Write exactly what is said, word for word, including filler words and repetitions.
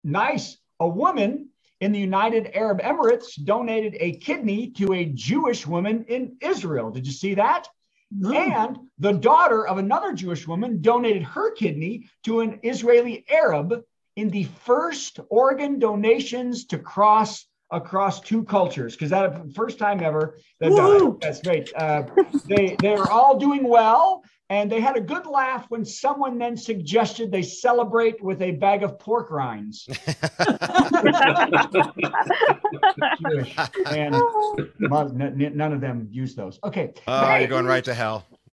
Nice. A woman in the United Arab Emirates donated a kidney to a Jewish woman in Israel. Did you see that? No. And the daughter of another Jewish woman donated her kidney to an Israeli Arab in the first organ donations to cross across two cultures, because that first time ever. That, uh, that's great. Uh, they they are all doing well, and they had a good laugh when someone then suggested they celebrate with a bag of pork rinds. And none of them use those. Okay. Oh, hey. You're going right to hell.